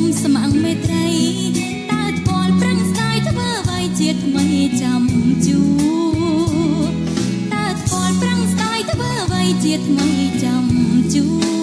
ស្ម័គ្រមេត្រីតើថ្ពាល់ប្រឹងស្ដាយធ្វើអ្វីជាថ្មីចាំជួតើថ្ពាល់ប្រឹងស្ដាយធ្វើអ្វីជាថ្មីចាំជួ